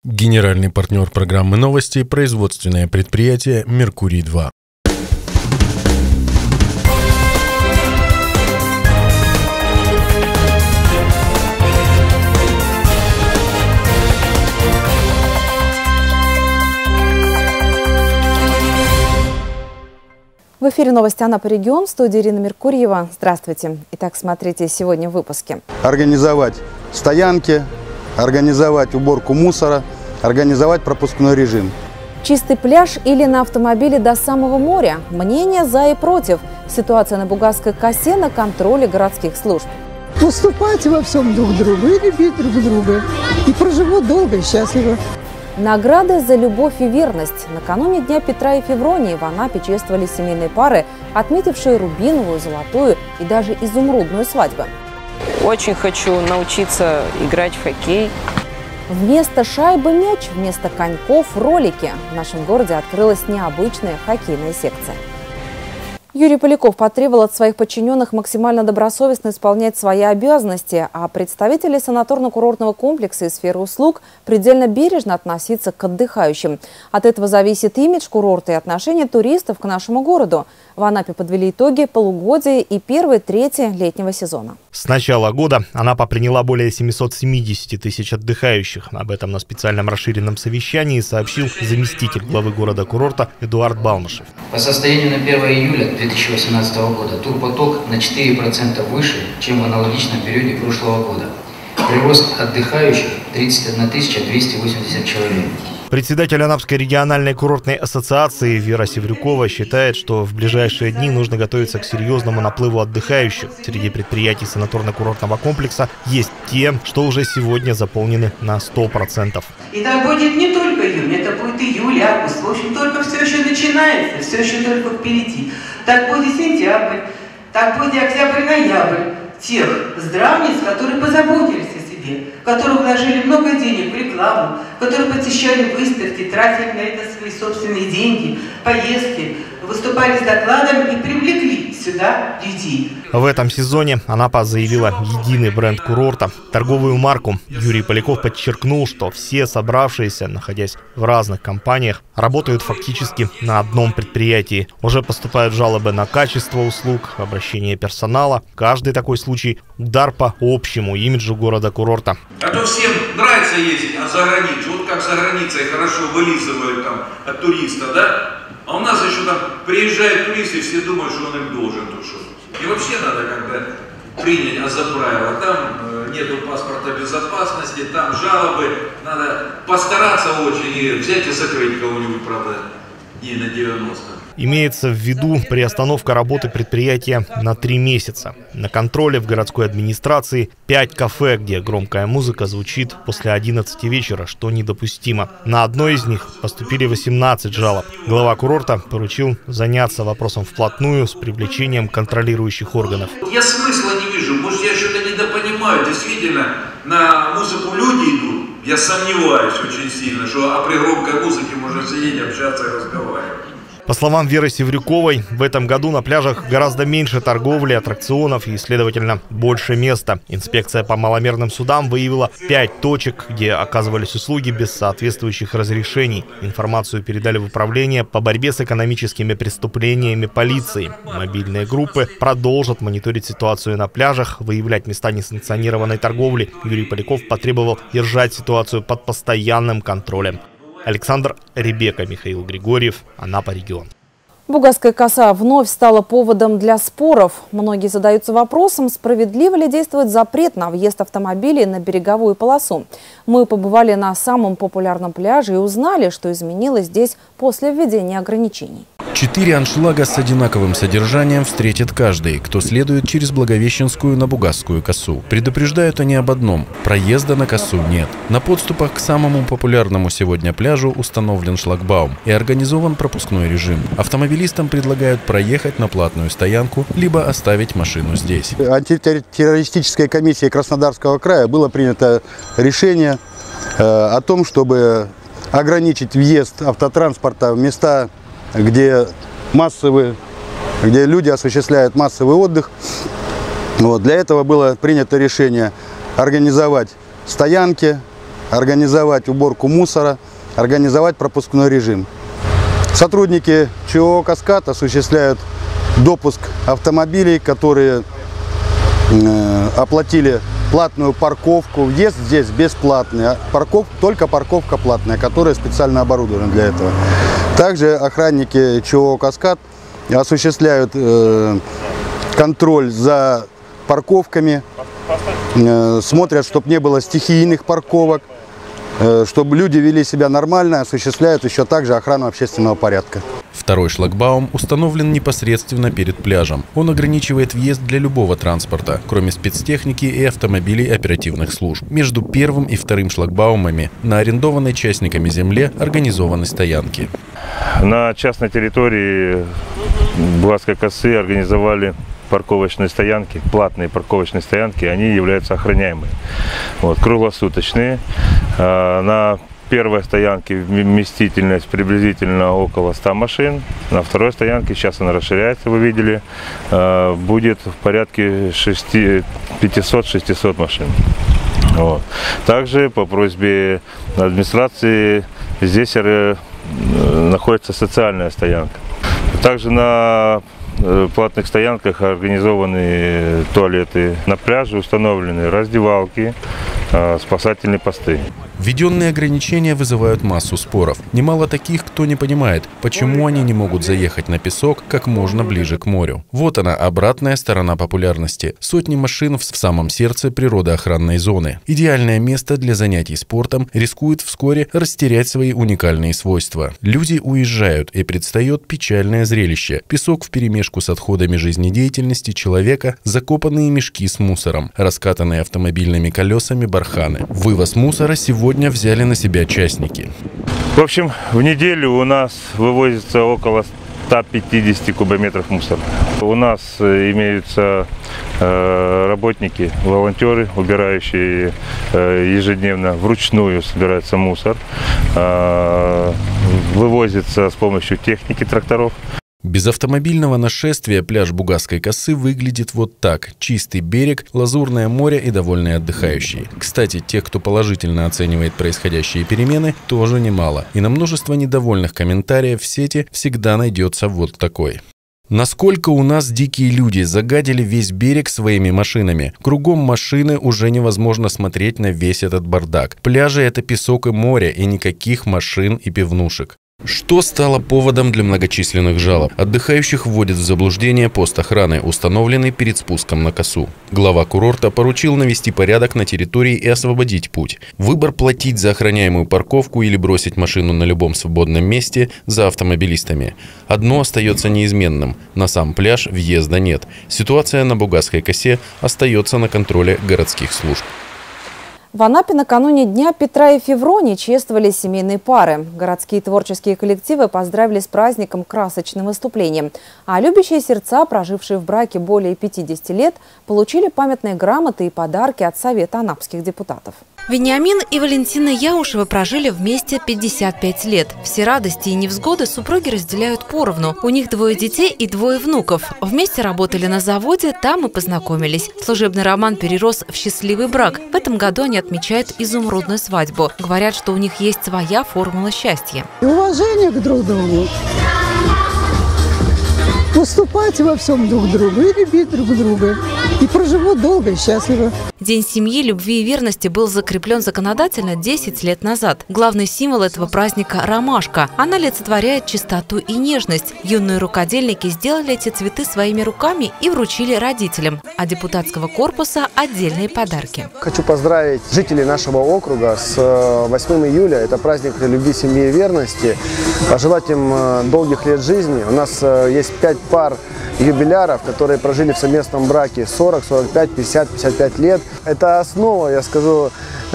Генеральный партнер программы «Новости» – производственное предприятие «Меркурий-2». В эфире новости Анапа регион, в студии Ирина Меркурьева. Здравствуйте. Итак, смотрите сегодня в выпуске. Организовать стоянки, организовать уборку мусора, организовать пропускной режим. Чистый пляж или на автомобиле до самого моря? Мнения за и против. Ситуация на Бугасской косе на контроле городских служб. Уступать во всем друг другу и любить друг друга. И проживут долго и счастливо. Награды за любовь и верность. Накануне Дня Петра и Февронии в Анапе чествовали семейные пары, отметившие рубиновую, золотую и даже изумрудную свадьбы. Очень хочу научиться играть в хоккей. Вместо шайбы мяч, вместо коньков ролики. В нашем городе открылась необычная хоккейная секция. Юрий Поляков потребовал от своих подчиненных максимально добросовестно исполнять свои обязанности, а представители санаторно-курортного комплекса и сферы услуг предельно бережно относиться к отдыхающим. От этого зависит имидж курорта и отношение туристов к нашему городу. В Анапе подвели итоги полугодия и первой трети летнего сезона. С начала года Анапа приняла более 770 тысяч отдыхающих. Об этом на специальном расширенном совещании сообщил заместитель главы города-курорта Эдуард Балмышев. По состоянию на 1 июля 2018 года турпоток на 4% выше, чем в аналогичном периоде прошлого года. Прирост отдыхающих 31 280 человек. Председатель Анапской региональной курортной ассоциации Вера Севрюкова считает, что в ближайшие дни нужно готовиться к серьезному наплыву отдыхающих. Среди предприятий санаторно-курортного комплекса есть те, что уже сегодня заполнены на 100%. И так будет не только июнь, это будет июль, август. В общем, только все еще начинается, все еще только впереди. Так будет сентябрь, так будет октябрь, ноябрь. Тех здравниц, которые позаботились о себе, которые вложили много денег в рекламу, которые посещали выставки, тратили на это свои собственные деньги, поездки, выступали с докладом и привлекли сюда людей. В этом сезоне Анапа заявила единый бренд курорта, торговую марку. Юрий Поляков подчеркнул, что все собравшиеся, находясь в разных компаниях, работают фактически на одном предприятии. Уже поступают жалобы на качество услуг, обращение персонала. Каждый такой случай – удар по общему имиджу города-курорта. А то всем нравится ездить за границу. Вот как за границей хорошо вылизывают там от туриста, да? А у нас еще там приезжают туристы, и все думают, что он им должен. И вообще надо как-то принять за правило. Там нету паспорта безопасности, там жалобы. Надо постараться очень и взять и закрыть кого-нибудь, правда, не на 90. Имеется в виду приостановка работы предприятия на 3 месяца. На контроле в городской администрации 5 кафе, где громкая музыка звучит после 11 вечера, что недопустимо. На одной из них поступили 18 жалоб. Глава курорта поручил заняться вопросом вплотную с привлечением контролирующих органов. Я смысла не вижу, может, я что-то недопонимаю. Действительно, на музыку люди идут. Я сомневаюсь очень сильно, что при громкой музыке можно сидеть, общаться и разговаривать. По словам Веры Севрюковой, в этом году на пляжах гораздо меньше торговли, аттракционов и, следовательно, больше места. Инспекция по маломерным судам выявила 5 точек, где оказывались услуги без соответствующих разрешений. Информацию передали в управление по борьбе с экономическими преступлениями полиции. Мобильные группы продолжат мониторить ситуацию на пляжах, выявлять места несанкционированной торговли. Юрий Поляков потребовал держать ситуацию под постоянным контролем. Александр Ребека, Михаил Григорьев, Анапа регион. Бугасская коса вновь стала поводом для споров. Многие задаются вопросом, справедливо ли действует запрет на въезд автомобилей на береговую полосу. Мы побывали на самом популярном пляже и узнали, что изменилось здесь после введения ограничений. 4 аншлага с одинаковым содержанием встретит каждый, кто следует через Благовещенскую на Бугасскую косу. Предупреждают они об одном – проезда на косу нет. На подступах к самому популярному сегодня пляжу установлен шлагбаум и организован пропускной режим. Автомобилистам предлагают проехать на платную стоянку, либо оставить машину здесь. Антитеррористической комиссией Краснодарского края было принято решение о том, чтобы ограничить въезд автотранспорта в места, где люди осуществляют массовый отдых. Для этого было принято решение организовать стоянки, организовать уборку мусора, организовать пропускной режим. Сотрудники ЧО «Каскад» осуществляют допуск автомобилей, которые оплатили платную парковку. Въезд здесь бесплатный, а только парковка платная, которая специально оборудована для этого. Также охранники ЧО «Каскад» осуществляют контроль за парковками, смотрят, чтобы не было стихийных парковок, чтобы люди вели себя нормально, осуществляют еще также охрану общественного порядка. Второй шлагбаум установлен непосредственно перед пляжем. Он ограничивает въезд для любого транспорта, кроме спецтехники и автомобилей оперативных служб. Между первым и вторым шлагбаумами на арендованной частниками земле организованы стоянки. На частной территории Бугасской косы организовали парковочные стоянки, платные парковочные стоянки, они являются охраняемыми, круглосуточные. На первой стоянке вместительность приблизительно около 100 машин, на второй стоянке, сейчас она расширяется, вы видели, будет в порядке 500-600 машин. Также по просьбе администрации здесь находится социальная стоянка. Также на платных стоянках организованы туалеты, на пляже установлены раздевалки, спасательные посты. Введенные ограничения вызывают массу споров. Немало таких, кто не понимает, почему они не могут заехать на песок как можно ближе к морю. Вот она, обратная сторона популярности. Сотни машин в самом сердце природоохранной зоны. Идеальное место для занятий спортом рискует вскоре растерять свои уникальные свойства. Люди уезжают, и предстает печальное зрелище. Песок вперемешку с отходами жизнедеятельности человека, закопанные мешки с мусором, раскатанные автомобильными колесами барханы. Вывоз мусора сегодня взяли на себя частники. В общем, в неделю у нас вывозится около 150 кубометров мусора. У нас имеются работники, волонтеры, убирающие ежедневно, вручную собирается мусор, вывозится с помощью техники тракторов. Без автомобильного нашествия пляж Бугасской косы выглядит вот так. Чистый берег, лазурное море и довольные отдыхающие. Кстати, тех, кто положительно оценивает происходящие перемены, тоже немало. И на множество недовольных комментариев в сети всегда найдется вот такой. Насколько у нас дикие люди загадили весь берег своими машинами. Кругом машины, уже невозможно смотреть на весь этот бардак. Пляжи – это песок и море, и никаких машин и пивнушек. Что стало поводом для многочисленных жалоб? Отдыхающих вводит в заблуждение пост охраны, установленный перед спуском на косу. Глава курорта поручил навести порядок на территории и освободить путь. Выбор платить за охраняемую парковку или бросить машину на любом свободном месте за автомобилистами. Одно остается неизменным – на сам пляж въезда нет. Ситуация на Бугасской косе остается на контроле городских служб. В Анапе накануне Дня Петра и Февронии чествовали семейные пары. Городские творческие коллективы поздравили с праздником красочным выступлением. А любящие сердца, прожившие в браке более 50 лет, получили памятные грамоты и подарки от Совета анапских депутатов. Вениамин и Валентина Яушевы прожили вместе 55 лет. Все радости и невзгоды супруги разделяют поровну. У них 2 детей и 2 внуков. Вместе работали на заводе, там и познакомились. Служебный роман перерос в счастливый брак. В этом году они отмечают изумрудную свадьбу. Говорят, что у них есть своя формула счастья. И уважение к друг другу. Уступать во всем друг другу и любить друг друга. И проживут долго и счастливо. День семьи, любви и верности был закреплен законодательно 10 лет назад. Главный символ этого праздника – ромашка. Она олицетворяет чистоту и нежность. Юные рукодельники сделали эти цветы своими руками и вручили родителям. А депутатского корпуса – отдельные подарки. Хочу поздравить жителей нашего округа с 8 июля. Это праздник любви, семьи и верности. Пожелать им долгих лет жизни. У нас есть 5 пар юбиляров, которые прожили в совместном браке 40, 45, 50, 55 лет. Это основа, я скажу,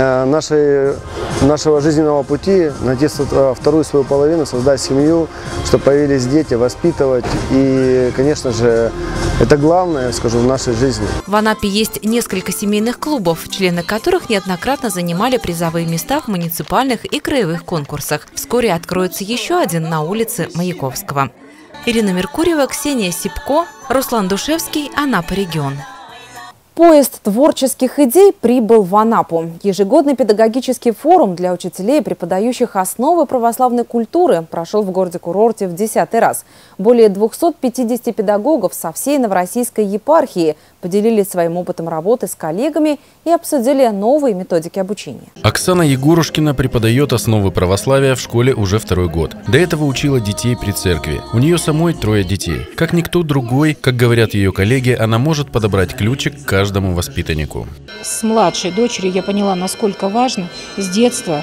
нашего жизненного пути, найти вторую свою половину, создать семью, чтобы появились дети, воспитывать. И, конечно же, это главное, я скажу, в нашей жизни. В Анапе есть несколько семейных клубов, члены которых неоднократно занимали призовые места в муниципальных и краевых конкурсах. Вскоре откроется еще один на улице Маяковского. Ирина Меркурьева, Ксения Сипко, Руслан Душевский, Анапа регион. Поезд творческих идей прибыл в Анапу. Ежегодный педагогический форум для учителей, преподающих основы православной культуры, прошел в городе-курорте в 10-й раз. Более 250 педагогов со всей Новороссийской епархии поделились своим опытом работы с коллегами и обсудили новые методики обучения. Оксана Егорушкина преподает основы православия в школе уже второй год. До этого учила детей при церкви. У нее самой 3 детей. Как никто другой, как говорят ее коллеги, она может подобрать ключик к каждому воспитаннику. С младшей дочерью я поняла, насколько важно с детства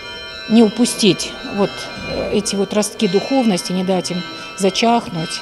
не упустить вот эти вот ростки духовности, не дать им зачахнуть.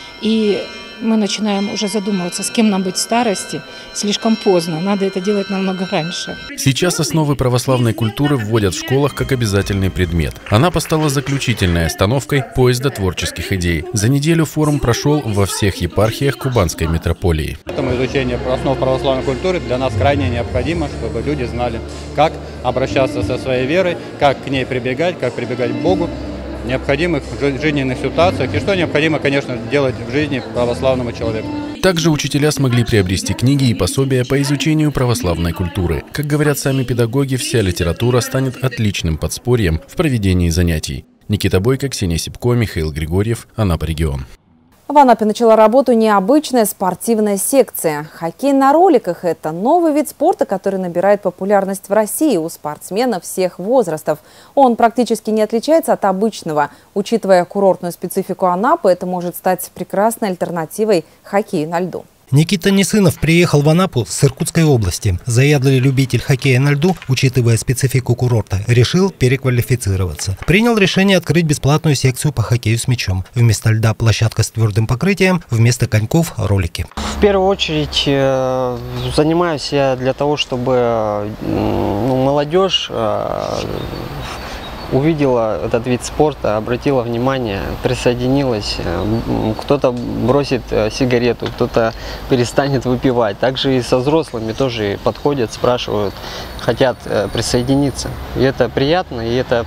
И мы начинаем уже задумываться, с кем нам быть в старости. Слишком поздно, надо это делать намного раньше. Сейчас основы православной культуры вводят в школах как обязательный предмет. Анапа стала заключительной остановкой поезда творческих идей. За неделю форум прошел во всех епархиях Кубанской митрополии. Поэтому изучение основ православной культуры для нас крайне необходимо, чтобы люди знали, как обращаться со своей верой, как к ней прибегать, как прибегать к Богу в необходимых жизненных ситуациях и что необходимо, конечно, делать в жизни православному человеку. Также учителя смогли приобрести книги и пособия по изучению православной культуры. Как говорят сами педагоги, вся литература станет отличным подспорьем в проведении занятий. Никита Бойко, Ксения Сипко, Михаил Григорьев, Анапа регион. В Анапе начала работу необычная спортивная секция. Хоккей на роликах – это новый вид спорта, который набирает популярность в России у спортсменов всех возрастов. Он практически не отличается от обычного. Учитывая курортную специфику Анапы, это может стать прекрасной альтернативой хоккею на льду. Никита Несынов приехал в Анапу с Иркутской области. Заядлый любитель хоккея на льду, учитывая специфику курорта, решил переквалифицироваться. Принял решение открыть бесплатную секцию по хоккею с мячом. Вместо льда площадка с твердым покрытием, вместо коньков – ролики. В первую очередь занимаюсь я для того, чтобы молодежь увидела этот вид спорта, обратила внимание, присоединилась. Кто-то бросит сигарету, кто-то перестанет выпивать. Также и со взрослыми тоже подходят, спрашивают, хотят присоединиться. И это приятно, и это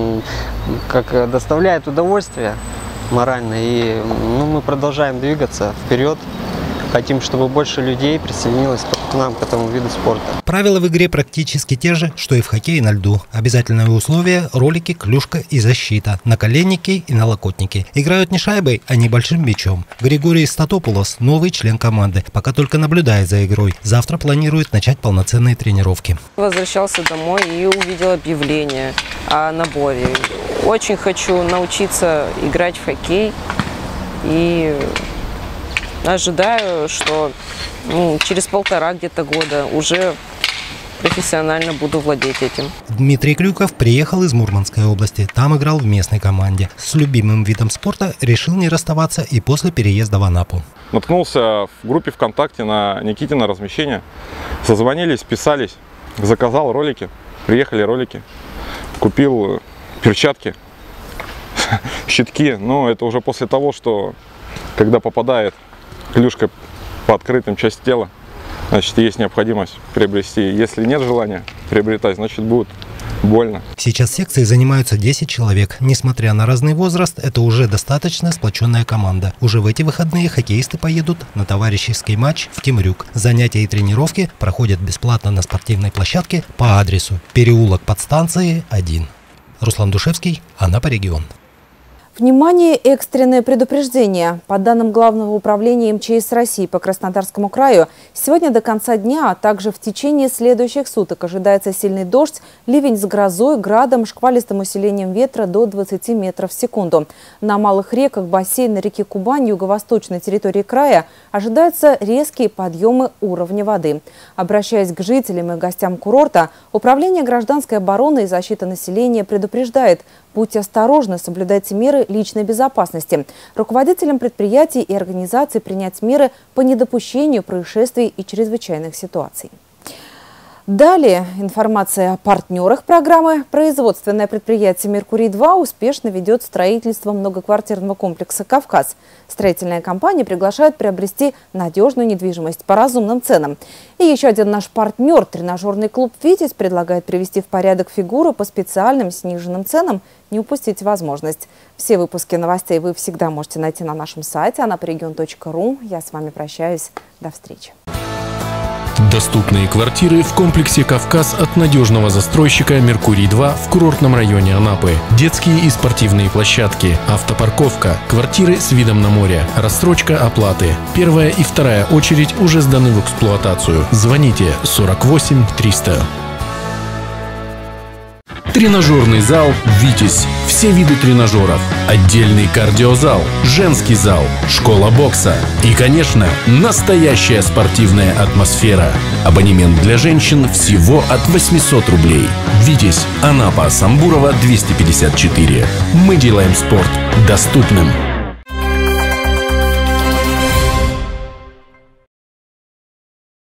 как доставляет удовольствие морально. И мы продолжаем двигаться вперед. Хотим, чтобы больше людей присоединилось к нам, к этому виду спорта. Правила в игре практически те же, что и в хоккее на льду. Обязательные условия – ролики, клюшка и защита, наколенники и налокотники. Играют не шайбой, а небольшим мячом. Григорий Статопулос – новый член команды, пока только наблюдает за игрой. Завтра планирует начать полноценные тренировки. Возвращался домой и увидел объявление о наборе. Очень хочу научиться играть в хоккей и ожидаю, что через 1,5 где-то года уже профессионально буду владеть этим. Дмитрий Крюков приехал из Мурманской области. Там играл в местной команде. С любимым видом спорта решил не расставаться и после переезда в Анапу. Наткнулся в группе ВКонтакте на Никитина размещение. Созвонились, писались, заказал ролики. Приехали ролики. Купил перчатки, щитки. Но это уже после того, что когда попадает клюшка по открытым части тела, значит, есть необходимость приобрести. Если нет желания приобретать, значит, будет больно. Сейчас в секции занимаются 10 человек. Несмотря на разный возраст, это уже достаточно сплоченная команда. Уже в эти выходные хоккеисты поедут на товарищеский матч в Темрюк. Занятия и тренировки проходят бесплатно на спортивной площадке по адресу переулок Подстанции 1. Руслан Душевский, Анапа регион. Внимание, экстренное предупреждение. По данным Главного управления МЧС России по Краснодарскому краю, сегодня до конца дня, а также в течение следующих суток ожидается сильный дождь, ливень с грозой, градом, шквалистым усилением ветра до 20 метров в секунду. На малых реках бассейна реки Кубань, юго-восточной территории края, ожидаются резкие подъемы уровня воды. Обращаясь к жителям и гостям курорта, Управление гражданской обороны и защиты населения предупреждает: будьте осторожны, соблюдайте меры личной безопасности. Руководителям предприятий и организаций принять меры по недопущению происшествий и чрезвычайных ситуаций. Далее информация о партнерах программы. Производственное предприятие «Меркурий-2» успешно ведет строительство многоквартирного комплекса «Кавказ». Строительная компания приглашает приобрести надежную недвижимость по разумным ценам. И еще один наш партнер, тренажерный клуб «Витязь», предлагает привести в порядок фигуру по специальным сниженным ценам. Не упустите возможность. Все выпуски новостей вы всегда можете найти на нашем сайте anaparegion.ru. Я с вами прощаюсь. До встречи. Доступные квартиры в комплексе «Кавказ» от надежного застройщика «Меркурий-2» в курортном районе Анапы. Детские и спортивные площадки, автопарковка, квартиры с видом на море, рассрочка оплаты. Первая и вторая очередь уже сданы в эксплуатацию. Звоните 48 300. Тренажерный зал «Витязь». Все виды тренажеров. Отдельный кардиозал, женский зал, школа бокса. И, конечно, настоящая спортивная атмосфера. Абонемент для женщин всего от 800 рублей. «Витязь», Анапа, Самбурова, 254. Мы делаем спорт доступным.